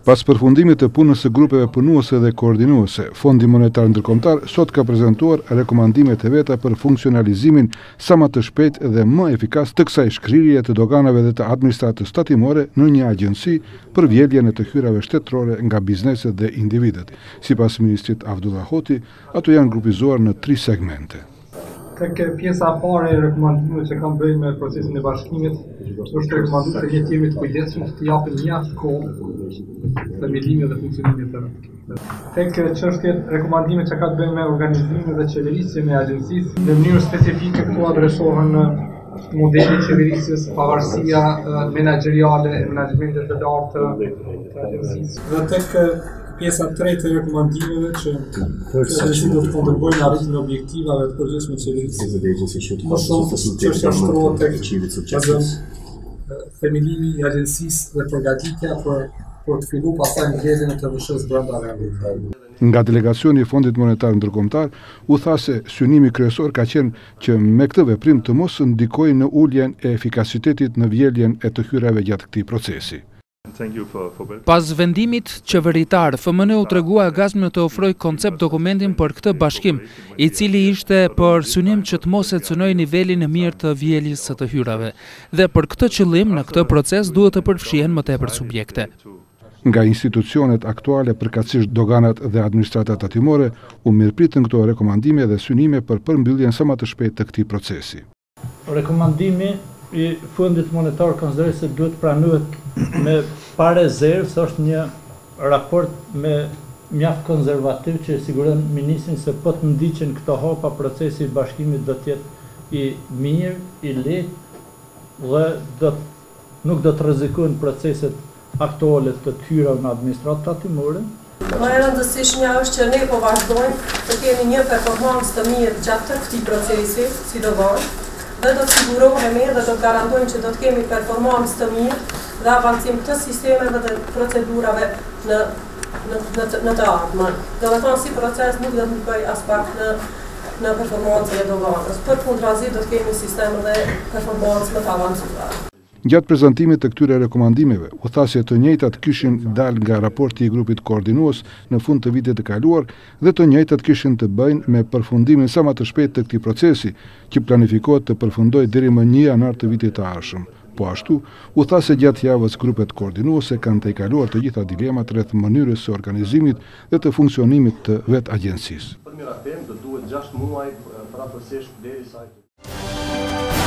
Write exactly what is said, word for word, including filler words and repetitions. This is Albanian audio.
Pas përfundimit të punës së grupeve punuese dhe koordinuese, Fondi Monetar Ndërkombëtar sot ka prezantuar rekomandimet e veta për funksionalizimin sa më të shpejtë dhe më efikas të kësaj shkrirje të doganave dhe të administratës tatimore në një agjenci për vjedhjen e të hyrave shtetërore nga bizneset dhe individët. Sipas ministrit Avdullah Hoti, ato janë grupizuar në tri segmente. Tek pjesa e parë e rekomandimeve që kanë bëjnë me procesin e bashkimit, është rekomanduar të jemi të kujdesshëm të japim mjaft kohë stabilimit dhe funksionimit të tyre. Tek çështjet rekomandime që kanë bëjnë me organizimin dhe qeverisjen e agjencisë, në mënyrë specifike këtu adresohen modeli i qeverisjes, pavarësia menaxheriale e menaxhmentit të lartë të agjencisë. Dhe tek pjesa e tretë e rekomandimeve që agjencisë do të kontribuojnë në arritjen e objektivave të përgjithshme të qeverisë. Më shumë çështja shtrohet tek themelimi i agjencisë dhe përgatitja për për të filluar pastaj mbledhjen e të V S-s brenda vendit. Nga delegacioni i Fondit Monetar Ndërkombëtar u tha se synimi kryesor ka qenë që me këtë veprim të mos ndikojë në uljen e efikasitetit në vjedhjen e të hyrave gjatë këtij procesi. Pas vendimit qeveritar, F M N u tregua gazmë të ofroj koncept dokumentin për këtë bashkim, i cili ishte për synim që të mos e cënoj nivelin e mirë të vjedhjes së të hyrave. Dhe për këtë qëllim, në këtë proces duhet të përfshihen më tepër subjekte. Nga institucionet aktuale, përkatësisht doganat dhe administrata tatimore, u mirëpritën këto rekomandime dhe synime për përmbylljen sa më të shpejtë të këtij procesi. Rekomandimi i Fondit Monetar konsideroj se duhet pranohet me pa rezervë, se është një raport me mjaft konservativ që siguron ministrin se po të ndiqen këto hapa, procesi i bashkimit do të jetë i mirë, i lehtë dhe do nuk do të rrezikojnë proceset aktuale të tyra në administratë tatimore. Më e rëndësishmja është që ne po vazhdojmë të kemi një performancë të mirë gjatë të këtij procesi, sidomos, dhe do të sigurohemi dhe do të garantojmë që do të kemi performancë të mirë dhe avancim të sistemeve dhe procedurave në në në, në të ardhmen. Do të thonë si proces nuk do të ndikojë as pak në në performancën e doganës. Përkundrazi do të kemi sisteme dhe performancë më të avancuara. Gjatë prezantimit të këtyre rekomandimeve, u tha se të njëjtat kishin dalë nga raporti i grupit koordinues në fund të vitit të kaluar dhe të njëjtat kishin të bëjnë me përfundimin sa më të shpejtë të këtij procesi, që planifikohet të përfundojë deri më një janar të vitit të ardhshëm. Po ashtu, u tha se gjatë javës grupet koordinuese kanë të kaluar të gjitha dilemat rreth mënyrës së organizimit dhe të funksionimit të vetë agjencisë. Për miratim do duhet gjashtë muaj praktësisht derisa